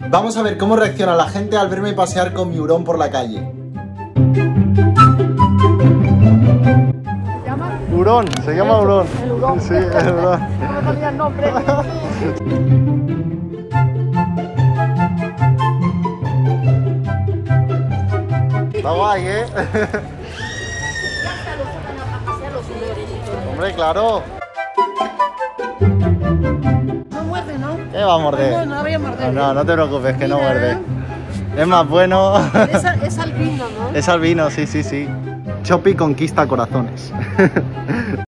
Vamos a ver cómo reacciona la gente al verme pasear con mi hurón por la calle. Hurón, se llama hurón. El hurón. Sí, el hurón. No me salía el nombre. Está guay, ¿eh? Ya hasta lo sacan a pasear los hurores y todo. Hombre, claro. No muerde, ¿no? ¿Qué va a morder? No voy a morder. No, no te preocupes, que no Mira. muerde. Es más bueno. Es albino, ¿no? Es albino, sí, sí, sí. Chopi conquista corazones.